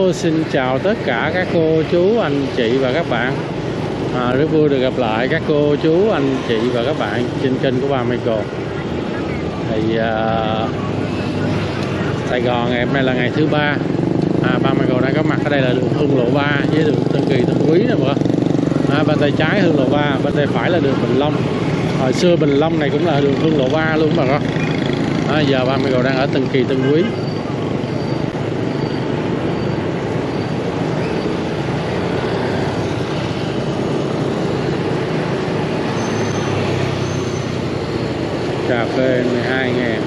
Xin chào tất cả các cô, chú, anh chị và các bạn. Rất vui được gặp lại các cô, chú, anh chị và các bạn trên kênh của Ba Michael. Thì Sài Gòn ngày hôm nay là ngày thứ ba. Ba Michael đang có mặt ở đây là đường Hưng Lộ 3 với đường Tân Kỳ, Tân Quý nè mọi người. Bên tay trái Hưng Lộ 3, bên tay phải là đường Bình Long. Hồi xưa Bình Long này cũng là đường Hưng Lộ 3 luôn mọi người. Giờ Ba Michael đang ở Tân Kỳ, Tân Quý. Cà phê 12.000.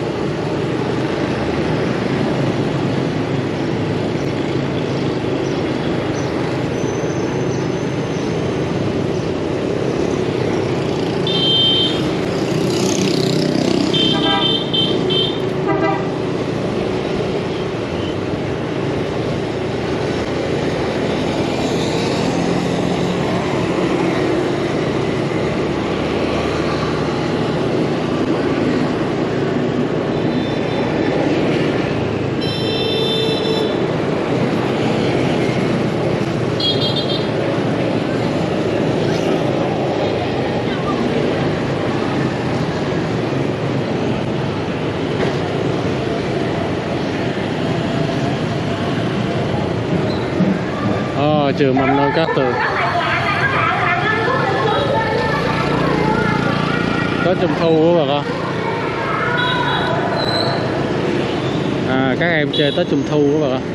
Trường mầm non Cát Tường có Trung thu đó bà con. Các em chơi Tết Trung thu đó bà con.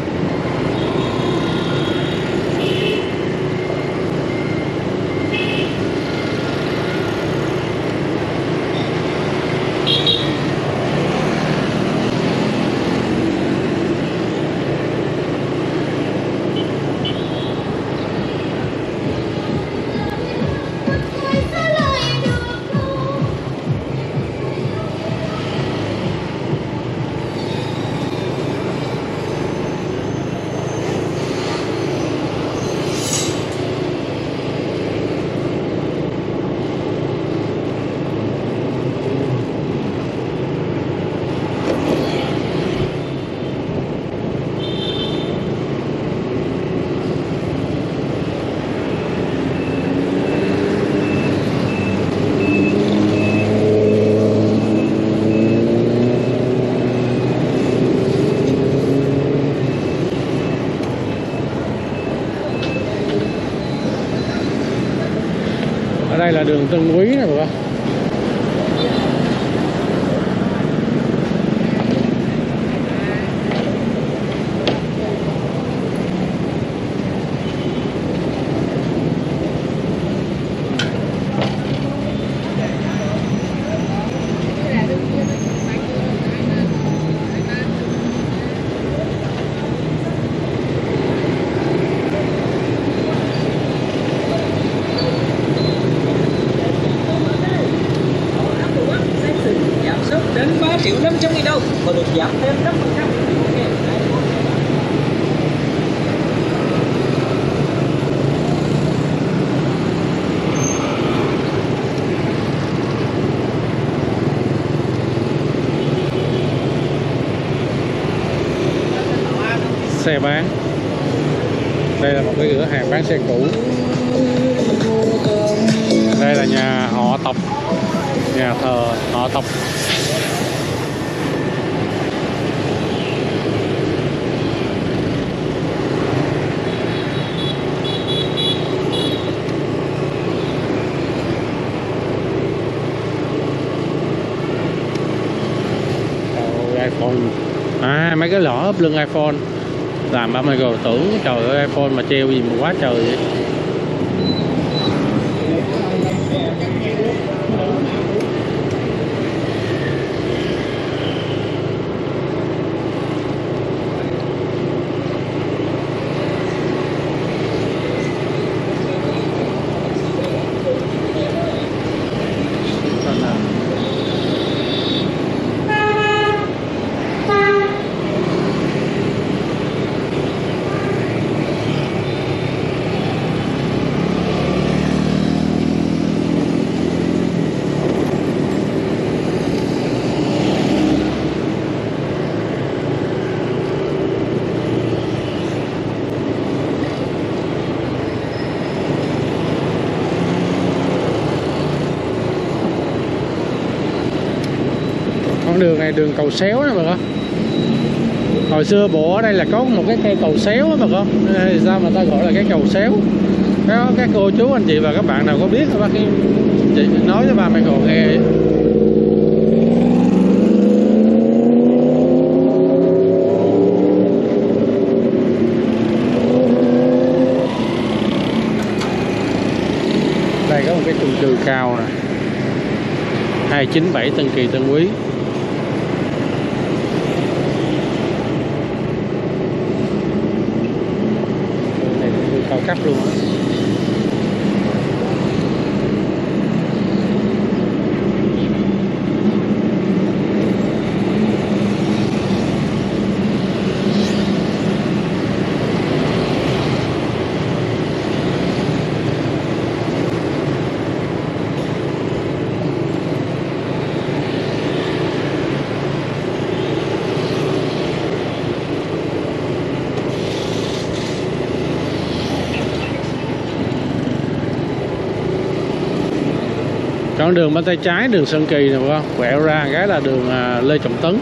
Ở đây là đường Tân Quý nè mọi người. Đến 3.500.000 đồng và được giảm thêm 5%. Xe bán. Đây là một cái cửa hàng bán xe cũ. Đây là nhà họ Tộc, nhà thờ họ Tộc. iPhone, mấy cái lõ ốp lưng iPhone làm Ba Michael tưởng trời ơi iPhone mà treo gì mà quá trời vậy. đường cầu xéo nè bà con. Hồi xưa bộ ở đây là có một cái cây cầu xéo á bà con. Sao mà ta gọi là cái cầu xéo? Các cô chú anh chị và các bạn nào có biết bác chị nói cho ba Michael nghe. Đây có một cái chung cư cao nè, 297 Tân Kỳ Tân Quý. Này chung cư cao cấp luôn. Còn đường bên tay trái đường Sơn Kỳ nè con, quẹo ra cái là đường Lê Trọng Tấn.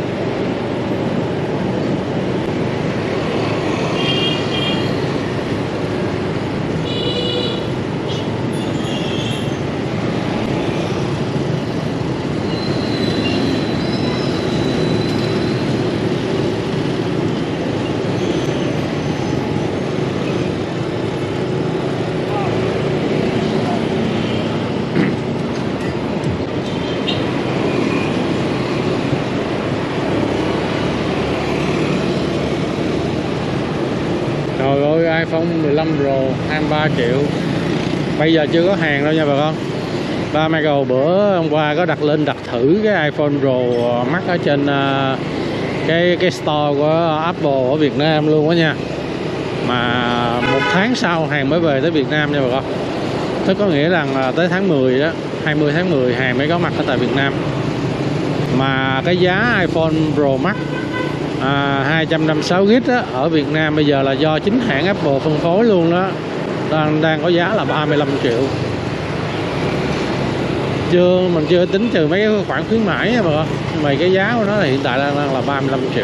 Trời ơi, iPhone 15 Pro 23 triệu. Bây giờ chưa có hàng đâu nha bà con. Ba Michael bữa hôm qua có đặt thử cái iPhone Pro Max ở trên cái store của Apple ở Việt Nam luôn đó nha. Mà 1 tháng sau hàng mới về tới Việt Nam nha bà con. Tức có nghĩa rằng là tới tháng 10 đó, 20 tháng 10 hàng mới có mặt ở tại Việt Nam. Mà cái giá iPhone Pro Max 256GB á, ở Việt Nam bây giờ là do chính hãng Apple phân phối luôn đó, đang có giá là 35 triệu. Mình chưa tính trừ mấy cái khoản khuyến mãi nha bà con. Mà cái giá của nó là hiện tại đang là 35 triệu.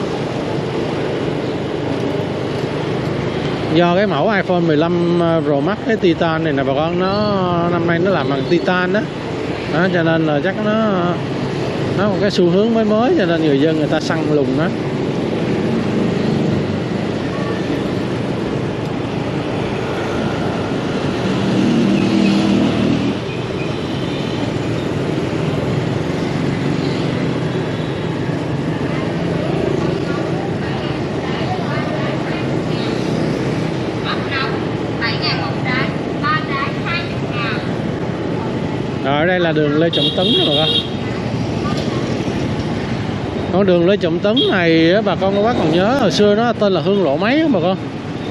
Do cái mẫu iPhone 15 Pro Max cái Titan này nè bà con, nó năm nay nó làm bằng Titan đó, cho nên là chắc nó một cái xu hướng mới cho nên người dân người ta săn lùng đó. Rồi ở đây là đường Lê Trọng Tấn rồi con. Con đường Lê Trọng Tấn này bà con có bác còn nhớ hồi xưa nó tên là Hương Lộ mấy không bà con?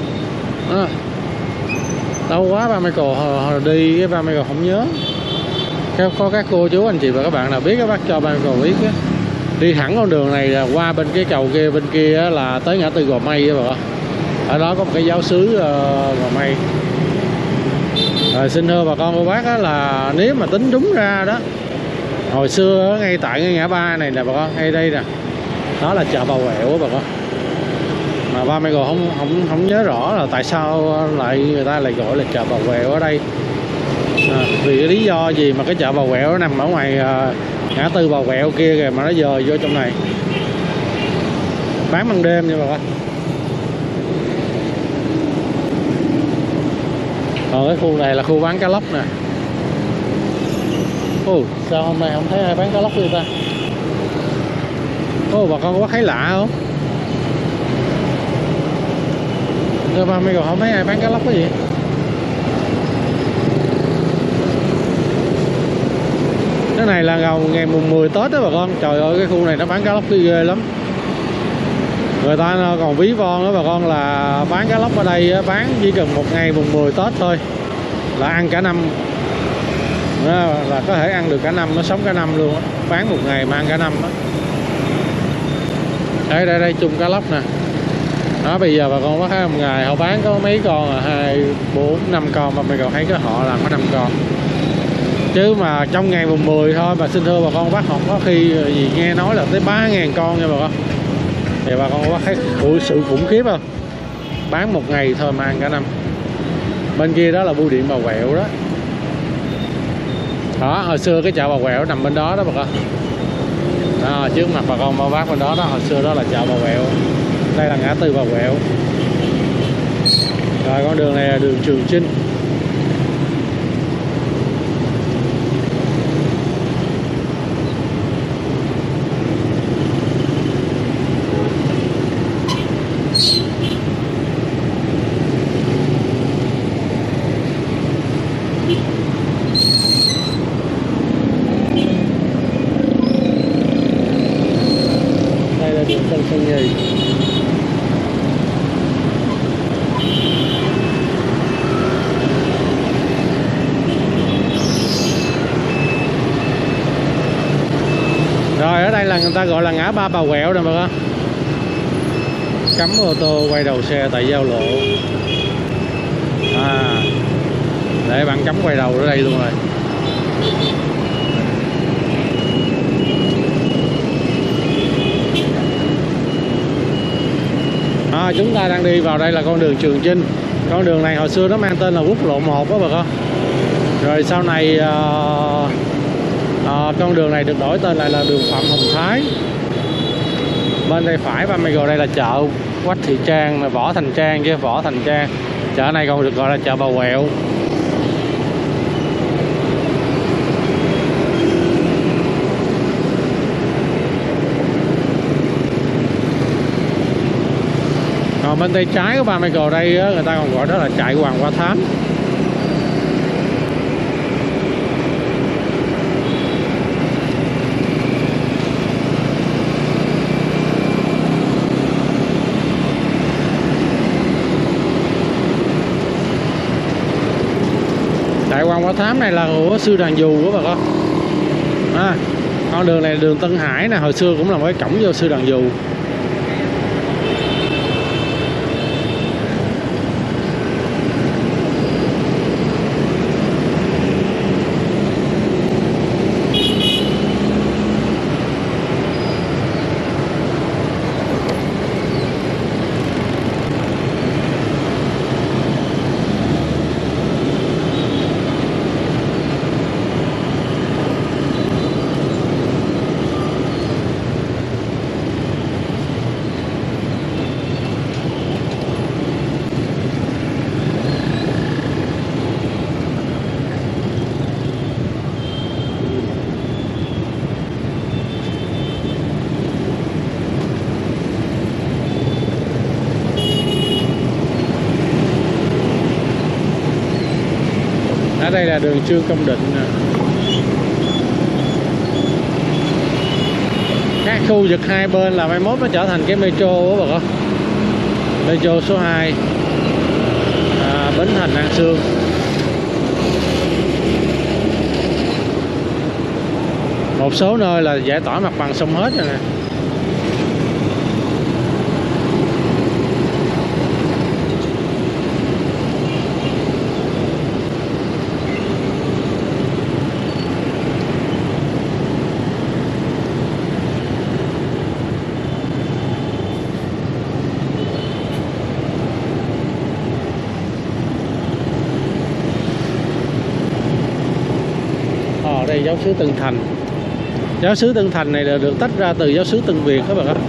Lâu quá ba Michael hồi đi cái ba Michael không nhớ. Có các cô chú anh chị và các bạn nào biết các bác cho ba Michael biết á. Đi thẳng con đường này là qua bên cái cầu kia, bên kia là tới ngã tư Gò Mây á bà con. Ở đó có một cái giáo xứ Gò Mây. Rồi xin thưa bà con cô bác á, là nếu mà tính đúng ra đó, hồi xưa ngay tại cái ngã ba này nè bà con, ngay đây nè, đó là chợ Bà Quẹo á bà con. Mà ba Michael không nhớ rõ là tại sao lại người ta lại gọi là chợ Bà Quẹo ở đây. Vì cái lý do gì mà cái chợ Bà Quẹo nó nằm ở ngoài ngã tư Bà Quẹo kia kìa, mà nó dời vô trong này bán ban đêm nha bà con. Còn cái khu này là khu bán cá lóc nè. Sao hôm nay không thấy ai bán cá lóc đi ta? Bà con có thấy lạ không? Sao ba Michael không thấy ai bán cá lóc cái gì? Cái này là ngày mùng 10 Tết đó bà con. Trời ơi cái khu này nó bán cá lóc ghê lắm. Người ta còn ví von đó bà con, là bán cá lóc ở đây bán chỉ cần một ngày mùng 10 Tết thôi là ăn cả năm. Là có thể ăn được cả năm, nó sống cả năm luôn á. Bán một ngày mà ăn cả năm á. Đây chung cá lóc nè. Đó bây giờ bà con có thấy một ngày họ bán có mấy con 2, 4, 5 con, mà mình còn thấy cái họ làm có 5 con. Chứ mà trong ngày mùng 10 thôi mà xin thưa bà con bác, không có khi gì nghe nói là tới 3.000 con nha bà con. Thì bà con bác thấy sự khủng khiếp không? Bán một ngày thôi mà ăn cả năm. Bên kia đó là bưu điện Bà Quẹo đó. Đó, hồi xưa cái chợ Bà Quẹo nằm bên đó đó bà con. Đó, trước mặt bà con bác bên đó đó, hồi xưa đó là chợ Bà Quẹo. Đây là ngã tư Bà Quẹo. Rồi con đường này là đường Trường Chinh. Đây là đường Tân Sơn Nhì. Rồi ở đây là người ta gọi là ngã ba Bà Quẹo nè bà con. Cấm ô tô quay đầu xe tại giao lộ. Để bạn cấm quay đầu ở đây luôn rồi. Chúng ta đang đi vào đây là con đường Trường Chinh. Con đường này hồi xưa nó mang tên là quốc lộ 1 đó bà con. Rồi sau này con đường này được đổi tên lại là đường Phạm Hồng Thái. Bên tay phải ba mày gọi đây là chợ Quách Thị Trang, Võ Thành Trang chứ, Võ Thành Trang. Chợ này còn được gọi là chợ Bà Quẹo. Còn bên tay trái của ba mày gọi đây á, người ta còn gọi đó là chạy Hoàng Hoa Thám. Đại Hoàng Hoa Thám này là của sư Đàn Dù của bà con. Con đường này là đường Tân Hải nè, hồi xưa cũng là một cái cổng vô sư Đàn Dù. Ở đây là đường Trương Công Định nè. Các khu vực hai bên là mai mốt nó trở thành cái metro đó bà con. Metro số 2 Bến Thành An Sương. Một số nơi là giải tỏa mặt bằng xong hết rồi nè. Đây giáo xứ Tân Thành. Giáo xứ Tân Thành này là được tách ra từ giáo xứ Tân Việt các bạn ạ.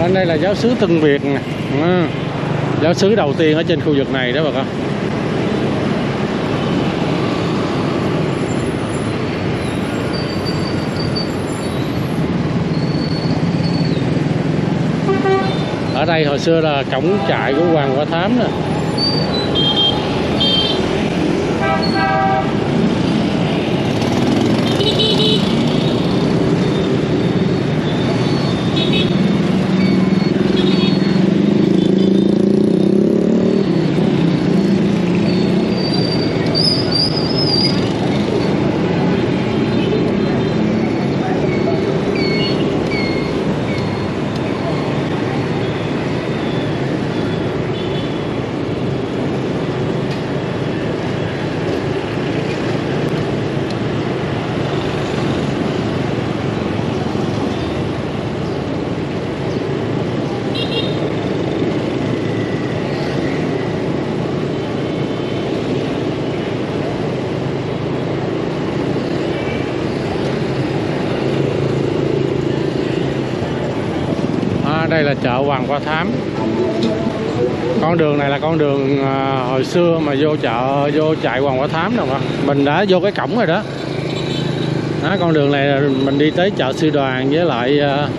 Bên đây là giáo xứ Tân Việt nè. Giáo xứ đầu tiên ở trên khu vực này đó bà con. Ở đây hồi xưa là cổng trại của Hoàng Quả Thám nè. Đây là chợ Hoàng Quả Thám. Con đường này là con đường hồi xưa mà vô chợ, vô trại Hoàng Quả Thám đâu mà. Mình đã vô cái cổng rồi đó. Đó, con đường này mình đi tới chợ Sư Đoàn với lại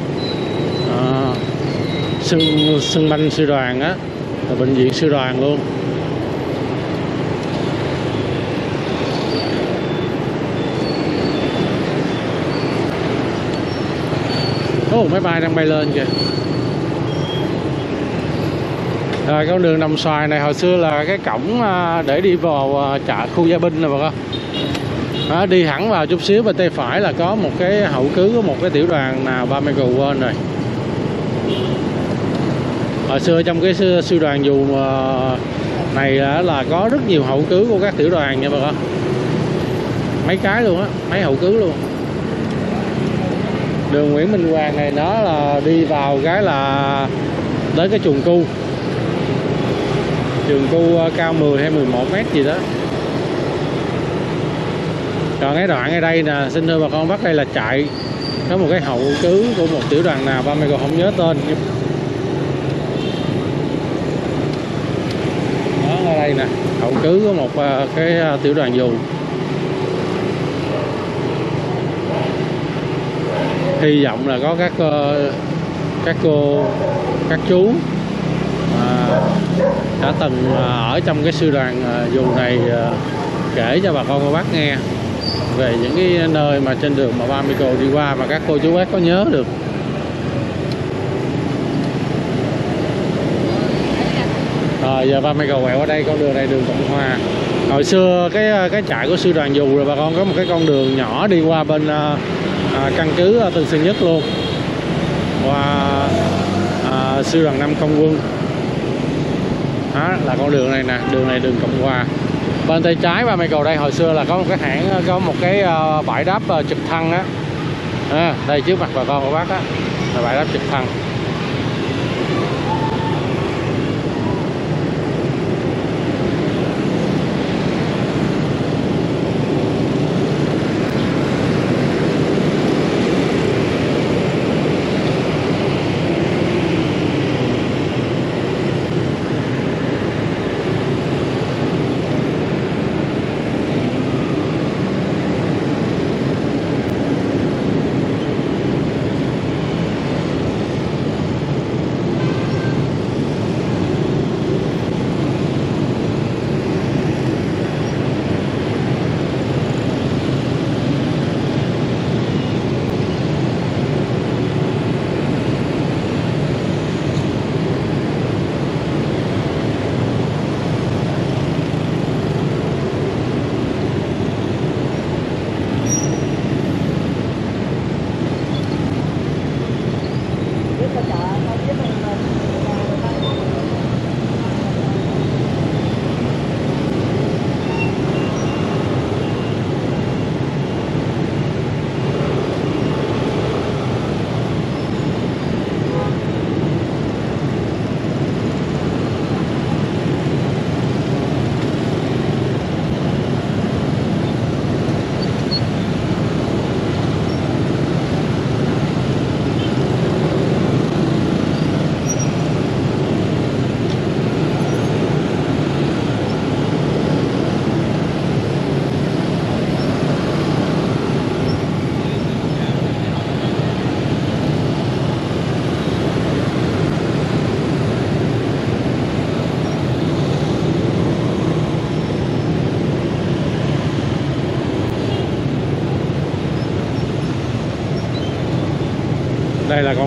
sân banh Sư Đoàn á, là bệnh viện Sư Đoàn luôn. Máy bay đang bay lên kìa. Rồi con đường Đồng Xoài này hồi xưa là cái cổng để đi vào chợ khu Gia Binh nè bà con. Đó, đi hẳn vào chút xíu bên tay phải là có một cái hậu cứ của một cái tiểu đoàn nào ba mươi quên rồi. Hồi xưa trong cái sư đoàn dù này là có rất nhiều hậu cứ của các tiểu đoàn nha bà con. Mấy cái luôn á, mấy hậu cứ luôn. Đường Nguyễn Minh Hoàng này nó là đi vào cái là tới cái chuồng cu. Chuồng cu cao 10 hay 11 mét gì đó. Còn cái đoạn ở đây nè, xin thưa bà con bắt đây là trại. Có một cái hậu cứ của một tiểu đoàn nào ba mươi không nhớ tên. Đó ở đây nè, hậu cứ của một cái tiểu đoàn dù. Hy vọng là có các cô, các chú đã từng ở trong cái sư đoàn dù này kể cho bà con cô bác nghe về những cái nơi mà trên đường mà 30 cô đi qua mà các cô chú bác có nhớ được. Rồi giờ 30 cầu quẹo ở đây, con đường này đường Cộng Hòa. Hồi xưa cái trại của sư đoàn dù rồi bà con có một cái con đường nhỏ đi qua bên căn cứ Tân Sơn Nhất luôn, qua sư đoàn 5 Không Quân. Đó là con đường này nè, đường này đường Cộng Hòa. Bên tay trái 30 cầu đây hồi xưa là có một cái hãng, có một cái bãi đáp trực thăng á. Đây trước mặt bà con của bác á là bãi đáp trực thăng.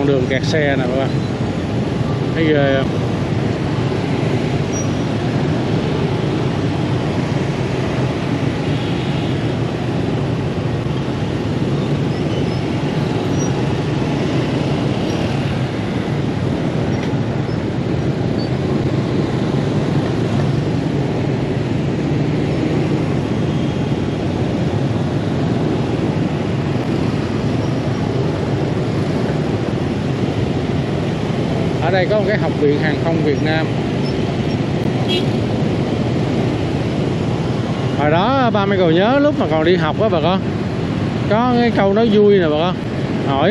con đường kẹt xe nè bà con, thấy ghê không? Ở đây có một cái học viện hàng không Việt Nam. Hồi đó ba Michael nhớ lúc mà còn đi học á bà con, có cái câu nói vui nè bà con, hỏi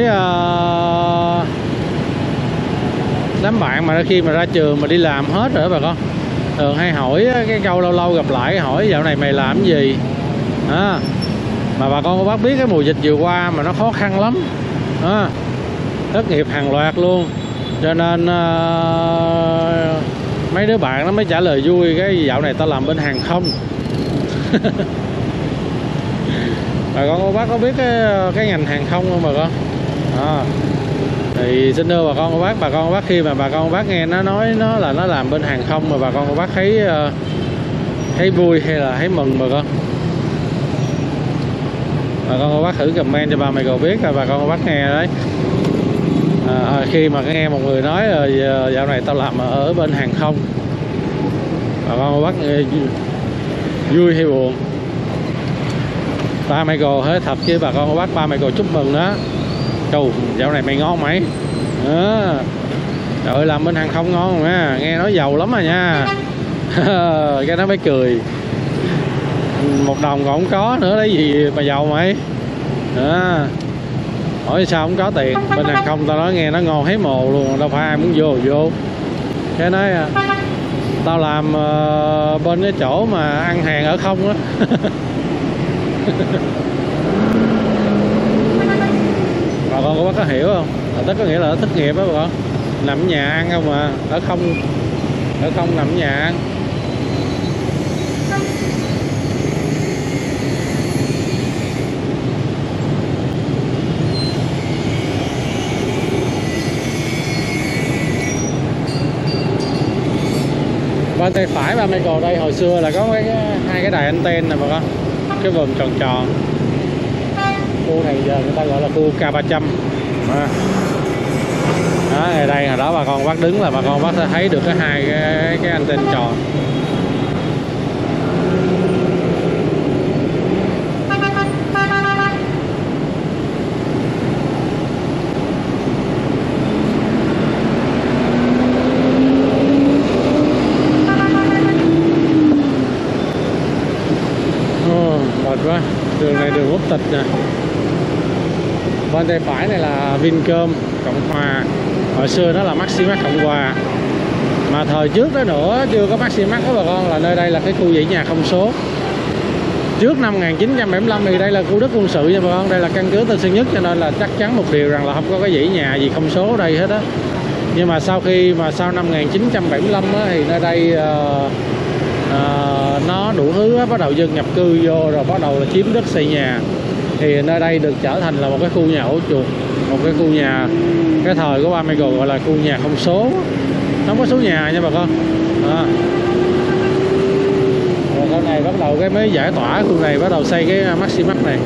đám bạn mà khi mà ra trường mà đi làm hết rồi đó bà con, thường hay hỏi cái câu lâu lâu gặp lại, hỏi dạo này mày làm cái gì à, mà bà con có bác biết cái mùa dịch vừa qua mà nó khó khăn lắm à, thất nghiệp hàng loạt luôn. Cho nên mấy đứa bạn nó mới trả lời vui cái dạo này tao làm bên hàng không. Bà con cô bác có biết cái ngành hàng không không bà con? Thì xin thưa bà con cô bác, khi mà bà con cô bác nghe nó nói nó là nó làm bên hàng không mà bà con cô bác thấy vui hay là thấy mừng bà con? Bà con cô bác thử comment cho ba Michael biết bà con cô bác nghe đấy. Khi mà nghe một người nói dạo này tao làm ở bên hàng không, bà con cô bác vui hay buồn? Ba Michael hết thật chứ bà con cô bác, ba Michael chúc mừng đó. Trời, dạo này mày ngon mày à, trời ơi, làm bên hàng không ngon mà, nghe nói giàu lắm rồi nha. Cái nó mới cười, 1 đồng còn không có nữa đấy gì mà giàu mày à. Hỏi sao không có tiền, bên hàng không tao nói nghe nó ngon hết mồ luôn, đâu phải ai muốn vô. Cái nói tao làm bên cái chỗ mà ăn hàng ở không á. Bà con có bác có hiểu không? Tức có nghĩa là nó thất nghiệp đó bà con, nằm ở nhà ăn không mà, ở không nằm ở nhà ăn. Bên tay phải ba Michael đây hồi xưa là có hai cái đài anten nè bà con, cái vòm tròn tròn. Khu này giờ người ta gọi là khu K300 à. Đó, ở đây hồi đó bà con bác đứng là bà con bác sẽ thấy được hai cái anten tròn. Mệt quá, đường này đường hút tịch nè. Bên tay phải này là Vincom Cộng Hòa, hồi xưa nó là Maximax Cộng Hòa, mà thời trước đó nữa chưa có Maximax đó bà con, là nơi đây là cái khu dãy nhà không số. Trước năm 1975 thì đây là khu đất quân sự nha bà con, đây là căn cứ Tân Sơn Nhất, cho nên là chắc chắn một điều rằng là không có cái dãy nhà gì không số ở đây hết á. Nhưng mà sau năm 1975 á, thì nơi đây nó đủ thứ á, bắt đầu dân nhập cư vô rồi bắt đầu là chiếm đất xây nhà, thì nơi đây được trở thành là một cái khu nhà ổ chuột, một cái khu nhà cái thời của ba Michael gọi là khu nhà không số, không có số nhà nha bà con. Rồi con này bắt đầu cái mới giải tỏa khu này, bắt đầu xây cái Maximax này.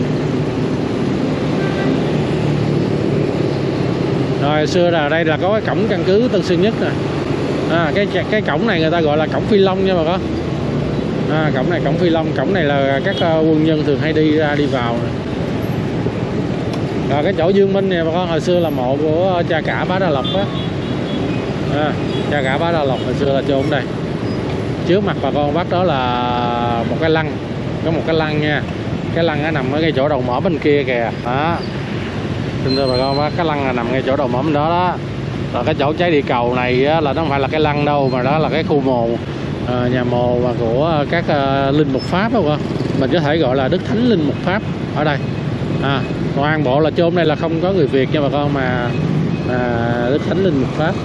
Rồi xưa là đây là có cái cổng căn cứ Tân Sơn Nhất nè. Cái cổng này người ta gọi là cổng Phi Long nha bà con. Cổng này cổng Phi Long, cổng này là các quân nhân thường hay đi ra đi vào nè. Rồi cái chỗ Dương Minh nè bà con, hồi xưa là mộ của cha cả Bá Đa Lộc á. Cha cả Bá Đa Lộc hồi xưa là chôn đây. Trước mặt bà con bác đó là một cái lăng, có một cái lăng nha. Cái lăng nó nằm ở cái chỗ đầu mỏ bên kia kìa. Đó. Xin thưa bà con bác, cái lăng là nằm ngay chỗ đầu mỏ bên đó đó. Rồi cái chỗ cháy địa cầu này á, là nó không phải là cái lăng đâu, mà đó là cái khu mồ, nhà mồ mà của các linh mục Pháp đó con. Mình có thể gọi là Đức Thánh Linh Mục Pháp ở đây. Toàn bộ là chôn đây là không có người Việt nha bà con, mà Đức Thánh Linh Mục Pháp.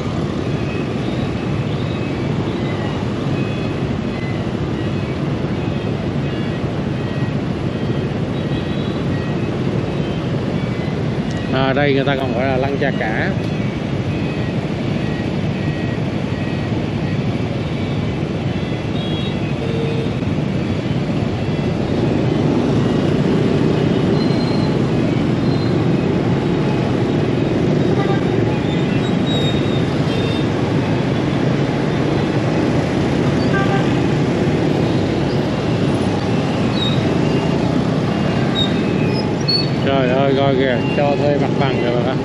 Ở đây người ta còn gọi là lăng Cha Cả. Trời ơi, coi kìa, cho thuê mặt bằng rồi bà.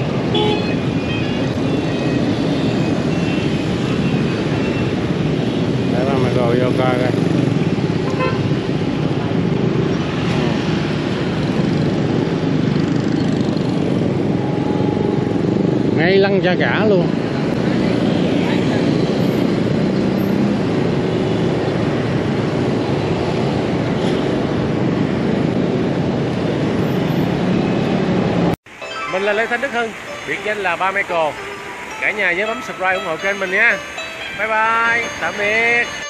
Để mà gọi vô coi coi. Ngay lăng Cha Cả luôn. Mình là Lê Thanh Đức Hưng, biệt danh là Ba Michael. Cả nhà nhớ bấm subscribe ủng hộ kênh mình nha. Bye bye, tạm biệt.